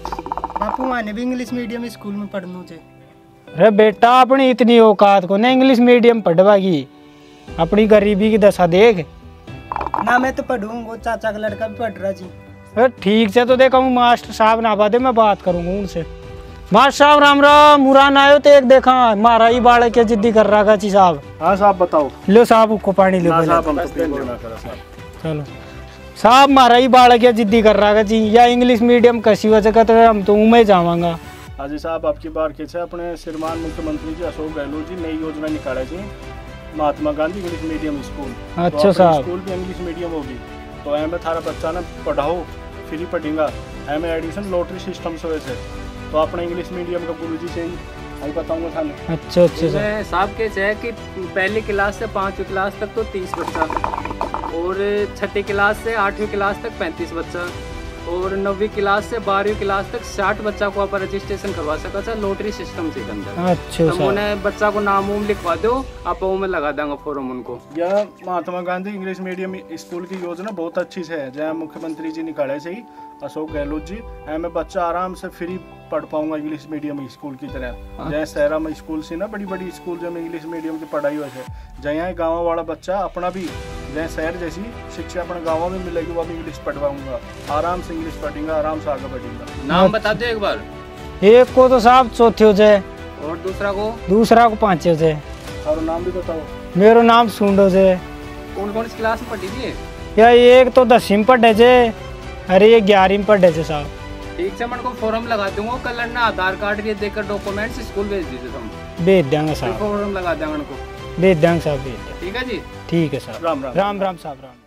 बापू माने भी English medium school में पढ़ना चाहिए। अरे बेटा अपनी इतनी औकात को ना इंग्लिश मीडियम पढ़वागी, अपनी गरीबी की दशा देख ना। मैं तो पढ़ूंगा, वो चाचा का लड़का भी पढ़ रहा जी। अरे ठीक से तो देखा हूँ मास्टर साहब ना बात है, मैं बात करूंगा उनसे। मास्टर साहब राम राम, मुरान आयो तो एक देखा मारा ही बाड़े के जिद्दी कर रहा गा जी साहब। हाँ साहब बताओ। लो साहब को पानी लो। चलो साहब मारा ही बाड़े के जिद्दी कर रहा गा जी, या इंग्लिश मीडियम कैसी वजह का, तो हम तो उमें जावांगा। हाँ जी साहब, आपकी बार के अपने श्रीमान मुख्यमंत्री जी अशोक गहलोत जी नई योजना निकाले जी, Mahatma Gandhi English medium school. अच्छा तो साहब, स्कूल भी इंग्लिश मीडियम होगी तो एम थारा बच्चा ने पढ़ाओ फ्री पढ़ेगा। एम एडिशन लॉटरी सिस्टम से वैसे तो अपने इंग्लिश मीडियम का गुरु जी से ही बताऊंगा थाने। अच्छा अच्छा साहब के है कि पहली क्लास से 5वीं क्लास तक तो 30 बच्चा, और 6ठी क्लास से 8वीं क्लास तक 35 बच्चा, और 9वीं क्लास से 12वीं क्लास तक 60 बच्चा को आप रजिस्ट्रेशन करवा सका था लॉटरी सिस्टम से अंदर। अच्छा तो उन्हें बच्चा को नाम उम लिखवा दो, आप में लगा देंगे फॉर्म उनको। यह Mahatma Gandhi English medium school की योजना बहुत अच्छी से है, जहाँ मुख्यमंत्री जी निकाले से ही अशोक गहलोत जी, मैं बच्चा आराम से फ्री पढ़ पाऊंगा इंग्लिश मीडियम स्कूल की तरह। जहाँ शहरा में स्कूल से ना बड़ी बड़ी स्कूल जो इंग्लिश मीडियम की पढ़ाई हो है, जहाँ गाँव वाला बच्चा अपना भी जहाँ शहर जैसी शिक्षा अपने गाँव में मिलेगी वो भी इंग्लिश पढ़वाऊंगा, आराम से इंग्लिश पढ़ेगा, आराम से आगे बढ़ेगा। नाम बता दो एक बार। एक को तो साहब चौथे हो जाए, और दूसरा को 5 हो जाए। और नाम भी बताओ। मेरा नाम सुंडो से। कौन कौन सी क्लास में पढ़ी थी? या एक तो 10वीं में पढ़े थे, अरे ये 11वीं में पढ़े थे साहब। ठीक से मैं को फॉर्म लगा दूंगा, कल ना आधार कार्ड के देकर डॉक्यूमेंट्स स्कूल भेज दीजिए, तुम भेज देंगे साहब। फॉर्म लगा देंगे उनको, भेज देंगे साहब, भेज देंगे। ठीक है जी। ठीक है साहब। राम राम। राम राम साहब, राम।